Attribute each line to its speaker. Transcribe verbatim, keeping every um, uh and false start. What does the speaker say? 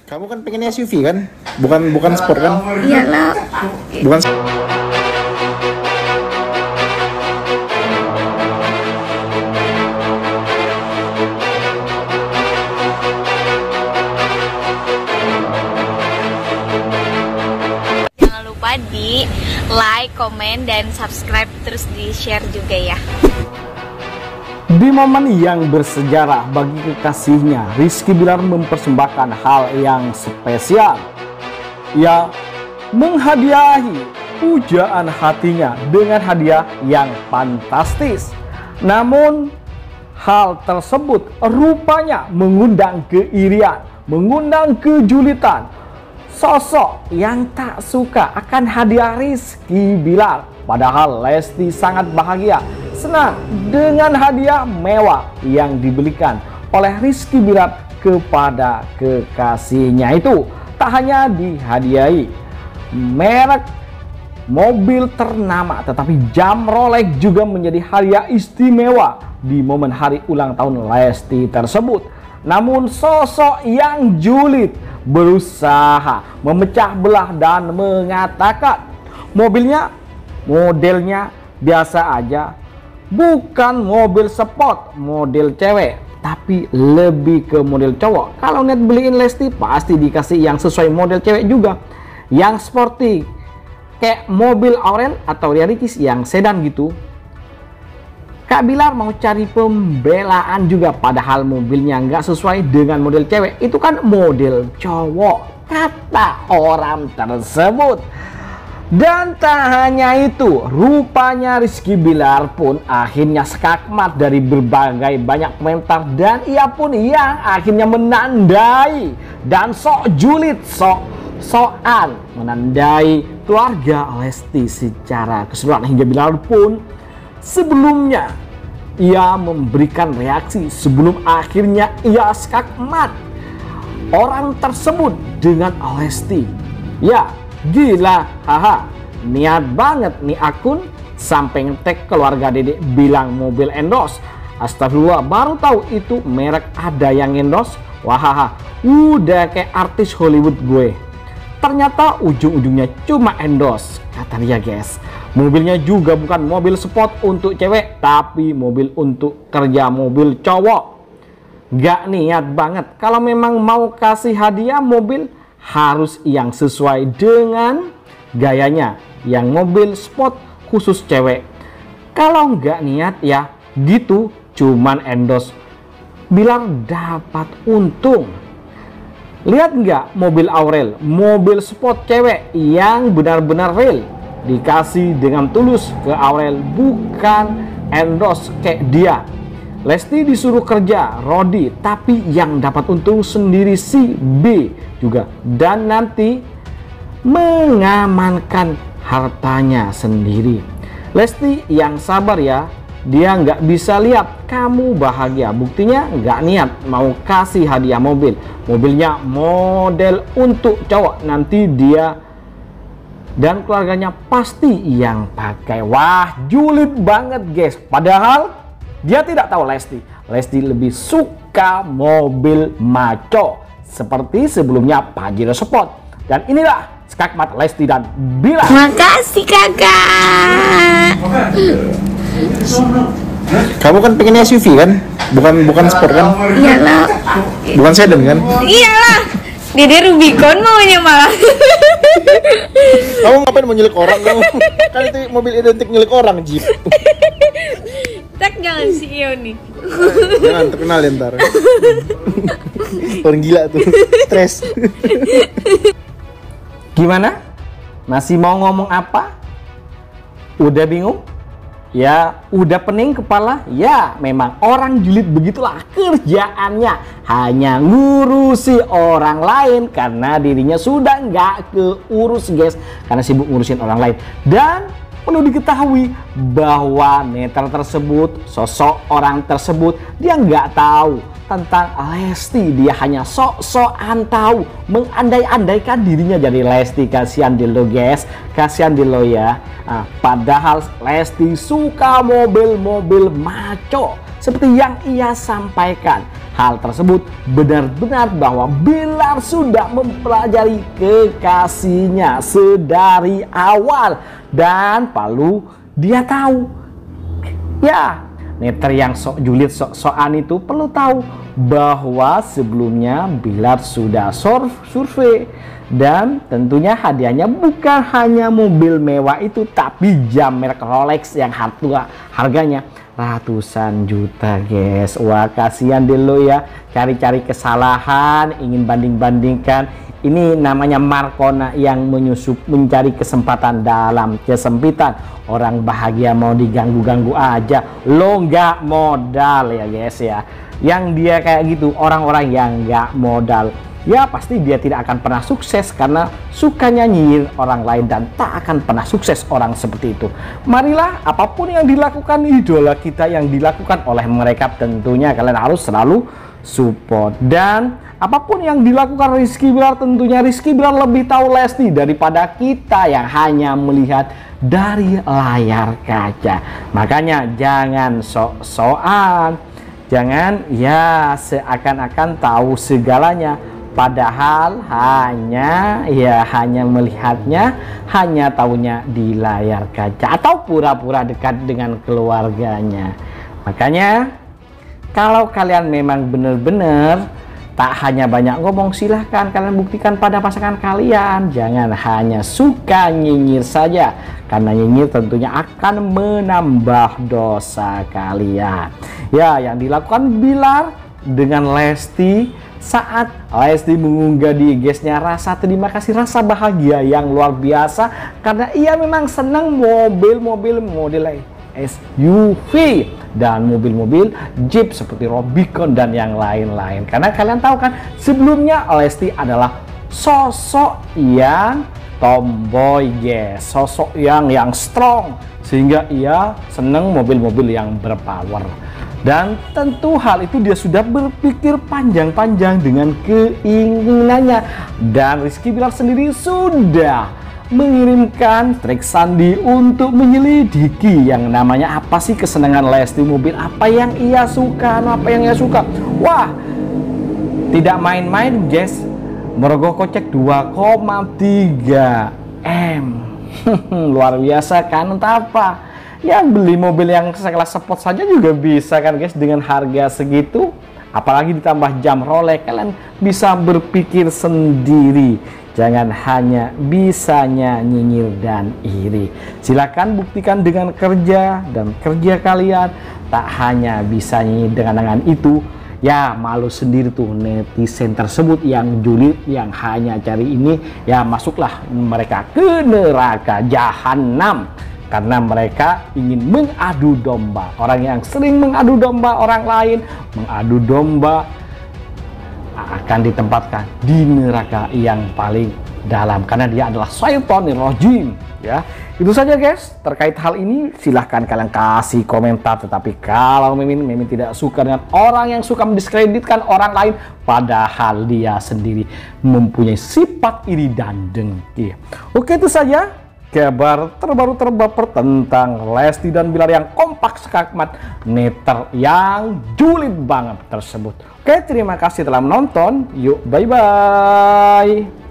Speaker 1: Kamu kan pengen S U V kan? Bukan bukan sport kan?
Speaker 2: Iyalah.
Speaker 1: Bukan.
Speaker 2: Jangan lupa di like, komen, dan subscribe, terus di share juga ya.
Speaker 3: Di momen yang bersejarah bagi kekasihnya, Rizky Bilar mempersembahkan hal yang spesial. Ia menghadiahi pujaan hatinya dengan hadiah yang fantastis. Namun hal tersebut rupanya mengundang keirian, mengundang kejulitan sosok yang tak suka akan hadiah Rizky Bilar. Padahal Lesti sangat bahagia, senang dengan hadiah mewah yang dibelikan oleh Rizky Bilar kepada kekasihnya itu. Tak hanya dihadiahi merek mobil ternama, tetapi jam Rolex juga menjadi hadiah istimewa di momen hari ulang tahun Lesti tersebut. Namun sosok yang julid berusaha memecah belah dan mengatakan mobilnya modelnya biasa aja, bukan mobil sport, model cewek, tapi lebih ke model cowok. Kalau net beliin Lesti pasti dikasih yang sesuai model cewek juga, yang sporty, kayak mobil Aurel atau Riaritis yang sedan gitu. Kak Bilar mau cari pembelaan juga, padahal mobilnya nggak sesuai dengan model cewek, itu kan model cowok, kata orang tersebut. Dan tak hanya itu, rupanya Rizky Bilar pun akhirnya skakmat dari berbagai banyak komentar, dan ia pun yang akhirnya menandai dan sok julid, sok sokan menandai keluarga Lesti secara keseluruhan, hingga Bilar pun sebelumnya ia memberikan reaksi sebelum akhirnya ia skakmat orang tersebut dengan Lesti. Ya, gila, haha, niat banget nih akun sampai ngetek keluarga Dedek bilang mobil endorse. Astagfirullah, baru tahu itu merek ada yang endorse. Wahaha, udah kayak artis Hollywood gue. Ternyata ujung-ujungnya cuma endorse, kata dia guys. Mobilnya juga bukan mobil sport untuk cewek, tapi mobil untuk kerja, mobil cowok. Gak niat banget. Kalau memang mau kasih hadiah mobil, harus yang sesuai dengan gayanya, yang mobil sport khusus cewek. Kalau nggak niat ya gitu, cuman endorse, Bilar dapat untung. Lihat nggak mobil Aurel, mobil sport cewek yang benar-benar real, dikasih dengan tulus ke Aurel, bukan endorse kayak dia. Lesti disuruh kerja Rodi, tapi yang dapat untung sendiri si B juga, dan nanti mengamankan hartanya sendiri. Lesti yang sabar ya, dia nggak bisa lihat kamu bahagia, buktinya nggak niat mau kasih hadiah mobil. Mobilnya model untuk cowok, nanti dia dan keluarganya pasti yang pakai. Wah, julid banget guys, padahal dia tidak tahu Lesti. Lesti lebih suka mobil maco seperti sebelumnya Pajero Sport. Dan inilah skakmat Lesti dan Bilar.
Speaker 2: Makasih kakak.
Speaker 1: Kamu kan pengen S U V kan? Bukan bukan sport kan?
Speaker 2: Iyalah.
Speaker 1: Bukan sedan kan?
Speaker 2: Iyalah. Dede Rubicon maunya malah.
Speaker 1: Kamu ngapain mau nyulik orang kamu? Kan itu mobil identik nyulik orang, Jeep.
Speaker 2: Tak, jangan si Iyo nih.
Speaker 1: Jangan terkenal ya ntar. Orang gila tuh, stres.
Speaker 3: Gimana? Masih mau ngomong apa? Udah bingung? Ya, udah pening kepala? Ya, memang orang julid begitulah kerjaannya. Hanya ngurusi orang lain karena dirinya sudah nggak keurus guys, karena sibuk ngurusin orang lain. Dan perlu diketahui bahwa netel tersebut, sosok orang tersebut, dia nggak tahu tentang Lesti. Dia hanya sok-sokan tahu, mengandai-andaikan dirinya jadi Lesti. Kasihan di lo guys, kasihan di lo ya. Nah, padahal Lesti suka mobil-mobil maco seperti yang ia sampaikan. Hal tersebut benar-benar bahwa Bilar sudah mempelajari kekasihnya sedari awal. Dan Palu dia tahu, ya neter yang sok julid sok-sokan itu perlu tahu bahwa sebelumnya Bilar sudah survei. Dan tentunya hadiahnya bukan hanya mobil mewah itu, tapi jam merek Rolex yang harga, harganya ratusan juta guys. Wah kasihan deh lo ya, cari-cari kesalahan, ingin banding-bandingkan. Ini namanya Markona yang menyusup mencari kesempatan dalam kesempitan. Orang bahagia mau diganggu-ganggu aja, lo nggak modal ya guys ya. Yang dia kayak gitu orang-orang yang nggak modal, ya pasti dia tidak akan pernah sukses karena sukanya nyinyir orang lain dan tak akan pernah sukses orang seperti itu. Marilah apapun yang dilakukan idola kita, yang dilakukan oleh mereka, tentunya kalian harus selalu support. Dan apapun yang dilakukan Rizky Bilar, tentunya Rizky Bilar lebih tahu Lesti daripada kita yang hanya melihat dari layar kaca. Makanya jangan sok-sokan, jangan ya seakan-akan tahu segalanya, padahal hanya ya hanya melihatnya, hanya tahunya di layar kaca atau pura-pura dekat dengan keluarganya. Makanya kalau kalian memang benar-benar tak hanya banyak ngomong, silahkan kalian buktikan pada pasangan kalian. Jangan hanya suka nyinyir saja, karena nyinyir tentunya akan menambah dosa kalian. Ya, yang dilakukan Bilar dengan Lesti saat Lesti mengunggah di I G-nya rasa terima kasih, rasa bahagia yang luar biasa, karena ia memang senang mobil-mobil model S U V dan mobil-mobil Jeep seperti Rubicon dan yang lain-lain. Karena kalian tahu kan, sebelumnya Lesti adalah sosok yang tomboy guys, sosok yang yang strong, sehingga ia senang mobil-mobil yang berpower. Dan tentu hal itu dia sudah berpikir panjang-panjang dengan keinginannya. Dan Rizky Bilar sendiri sudah mengirimkan trik sandi untuk menyelidiki yang namanya apa sih kesenangan Lesti, mobil apa yang ia suka, apa yang ia suka. Wah, tidak main-main guys, merogoh kocek dua koma tiga M. Luar biasa kan? Untuk apa? Ya beli mobil yang sekelas sport saja juga bisa kan guys dengan harga segitu. Apalagi ditambah jam Rolex, kalian bisa berpikir sendiri. Jangan hanya bisanya nyinyir dan iri. Silakan buktikan dengan kerja, dan kerja kalian tak hanya bisa nyinyir dengan dengan itu. Ya malu sendiri tuh netizen tersebut yang julid, yang hanya cari ini. Ya masuklah mereka ke neraka jahanam, karena mereka ingin mengadu domba. Orang yang sering mengadu domba orang lain, mengadu domba, akan ditempatkan di neraka yang paling dalam, karena dia adalah syaitonir rajim. Ya, itu saja guys terkait hal ini. Silahkan kalian kasih komentar. Tetapi kalau Mimin Mimin tidak suka dengan orang yang suka mendiskreditkan orang lain, padahal dia sendiri mempunyai sifat iri dan dengki. Oke, itu saja kabar terbaru terbaper tentang Lesti dan Bilar yang kompak sekakmat neter yang julid banget tersebut. Oke, terima kasih telah menonton. Yuk, bye-bye.